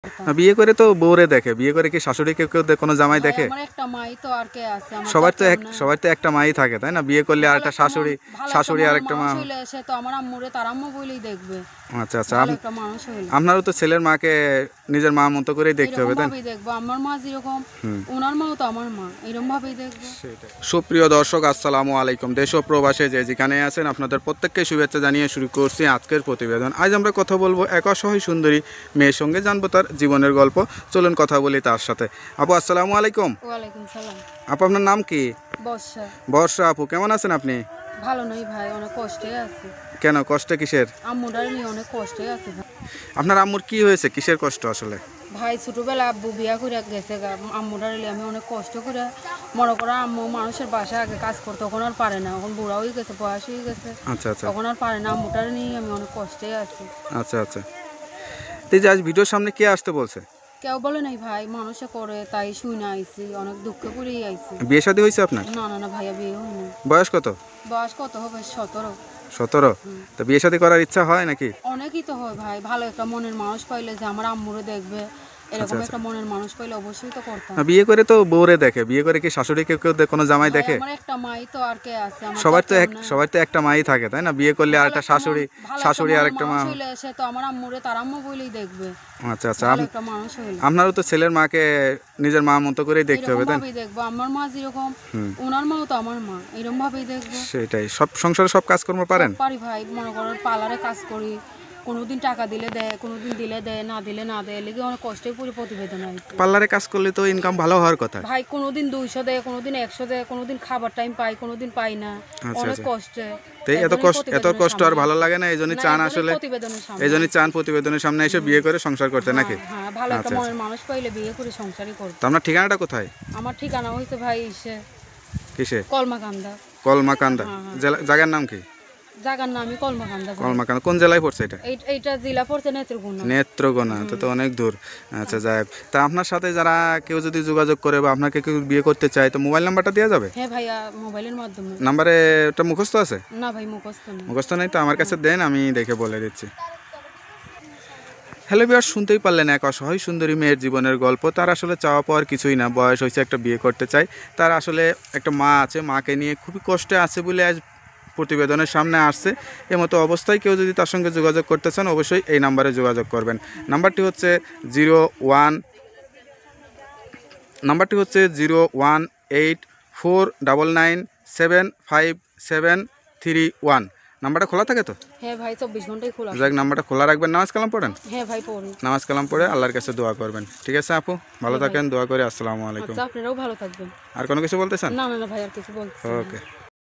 বিয়ে করে তো বউরে দেখে, বিয়ে করে কি শাশুড়ি কেউ কেউ কোনো জামাই দেখে? আমার একটা মাই তো আর কে আছে, আমার সবার তো একটা মাই থাকে, তাই না? বিয়ে করলে আর একটা শাশুড়ি আর একটা মা হইলে সে তো আমার আম্মুরে তার আম্মু বলেই দেখবে। আচ্ছা আচ্ছা, ভালো একটা মানুষ হইলে আপনারও তো ছেলের মাকে নিজের মা মতো করেই দেখতে হবে, তাই না? দেখবো আমার মা যেরকম ওনার মাও তো আমার মা, এরকম ভাবেই দেখবো। সুপ্রিয় দর্শক, আসসালামু আলাইকুম। দেশ ও প্রবাসে যে যেখানে আছেন আপনাদের প্রত্যেককে শুভেচ্ছা জানিয়ে শুরু করছি আজকের প্রতিবেদন। আজ আমরা কথা বলবো এক অসহায় সুন্দরী মেয়ের সঙ্গে, জানবো তার জীবনের গল্প। চলুন কথা বলি তার সাথে। আপু আসসালামু আলাইকুম। ওয়ালাইকুম সালাম। আপু আপনার নাম কি? বর্ষা। বর্ষা আপু, কেমন আছেন আপনি? ভালো নই ভাই, অনেক কষ্টে আছি। কেন, কষ্টে কিসের? আম্মুটার নিয়ে অনেক কষ্টে আছে ভাই। আপনার আম্মুর কি হয়েছে, কিসের কষ্ট আসলে? ভাই ছোটবেলা আব্বু বিয়া করে গেছে, আম্মুটার নিয়ে আমি অনেক কষ্ট করে, মনে করো আম্মু মানুষের বাসায় আগে কাজ করতে, তখন আর পারে না, এখন বুড়া হয়ে গেছে, বয়স হয়ে গেছে, আচ্ছা আচ্ছা, তখন আর পারে না। আম্মুটার নিয়ে আমি অনেক কষ্টে আছি। আচ্ছা আচ্ছা। এই যে আজ ভিডিওর সামনে কে আসতে বলছে? কেউ বলে নাই ভাই, মানুষে করে তাই শুনে আইছি, অনেক দুঃখে পড়েই আইছি। বিয়ে শাদী হয়েছে আপনার? না না না ভাইয়া, বিয়ে হয়নি। বয়স কত? বয়স কত হবে? 17। 17? তো বিয়ে শাদী করার ইচ্ছা হয় নাকি? অনেকই তো হয় ভাই, ভালো একটা মনের মানুষ পাইলে যে আমার আম্মুরে দেখবে, এরকম একটা মনের মানুষ পাইলে অবশ্যই তো করতাম। বিয়ে করে তো বউরে দেখে, বিয়ে করে কি শাশুড়ি কেউ কেউ কোনো জামাই দেখে? আমার একটা মাই তো আর কে আছে, আমার সবার তো একটা মাই থাকে, তাই না? বিয়ে করলে আর একটা শাশুড়ি আর একটা মা হইলে সে তো আমার আম্মুরে তার আম্মু বলেই দেখবে। আচ্ছা আচ্ছা, ভালো একটা মানুষ হইলে আপনারও তো ছেলের মাকে নিজের মা মতো করেই দেখতে হবে, তাই না? দেখবো আমার মা যেরকম ওনার মাও তো আমার মা, এরকম ভাবেই দেখবো। সেটাই। সব সংসারে সব কাজকর্ম পারেন? পারি ভাই, মনে করো পার্লারে কাজ করি, কোনোদিন টাকা দিলে দেয়, কোনোদিন দিলে দেয়, না দিলে না দেয়, লেগে অনেক কষ্টে পুরো প্রতিবেদন হয়েছে। পার্লারে কাজ করলে তো ইনকাম ভালো হওয়ার কথা ভাই, কোনোদিন 200 দেয়, কোনোদিন 100 দেয়, কোনোদিন খাবার টাইম পাই, কোনোদিন পাই না, অনেক কষ্টে। এত কষ্ট আর ভালো লাগে না, এই জন্যই চান আসলে, প্রতিবেদনের সামনে এসে বিয়ে করে সংসার করতে নাকি? হ্যাঁ, ভালো একটা মনের মানুষ পাইলে বিয়ে করে সংসারই করতে। তো আপনার ঠিকানাটা কোথায়? আমার ঠিকানা হইছে ভাই কিসে? কলমাকান্দা। কলমাকান্দা জায়গার নাম কি? জায়গার নামই কলমাকান্দা। কলমাকান্দা কোন জেলায় পড়ছে এটা? এইটা জেলা পড়ছে নেত্রকোনা। নেত্রকোনা, তো অনেক দূর। আচ্ছা, যাই। তা আপনার সাথে যারা কেউ যদি যোগাযোগ করে বা আপনাকে কেউ বিয়ে করতে চায়, তো মোবাইল নাম্বারটা দেওয়া যাবে? হ্যাঁ ভাইয়া, মোবাইলের মাধ্যমে। নাম্বারে ওটা মুখস্থ আছে? না ভাই, মুখস্থ নেই। মুখস্থ নেই তো আমার কাছে দেন, আমি দেখে বলে দিচ্ছি। হ্যালো ভিউয়ার্স, শুনতেই পারলেন এক অসহায় সুন্দরী মেয়ের জীবনের গল্প। তার আসলে চাওয়া পাওয়ার কিছুই না, বয়স হয়েছে, একটা বিয়ে করতে চাই। তার আসলে একটা মা আছে, মাকে নিয়ে খুবই কষ্টে আছে বলে আজ প্রতিবেদনের সামনে আসছে। এমতো অবস্থায় কেউ যদি তার সঙ্গে যোগাযোগ করতে চান, অবশ্যই এই নাম্বারে যোগাযোগ করবেন। নাম্বারটি হচ্ছে 01849975731। নাম্বারটা খোলা থাকে তো? হ্যাঁ ভাই, 24 ঘন্টাই খোলা। যাক, নাম্বারটা খোলা রাখবেন। নামাজ কালাম পড়েন? হ্যাঁ ভাই, পড়ি। নামাজ কালাম পড়ে আল্লাহর কাছে দোয়া করবেন। ঠিক আছে আপু, ভালো থাকেন, দোয়া করে। আসসালামু আলাইকুম। আচ্ছা, আপনারাও ভালো থাকবেন। আর কোনো কিছু বলতে চান? না না না ভাই, আর কিছু বলতে। ওকে।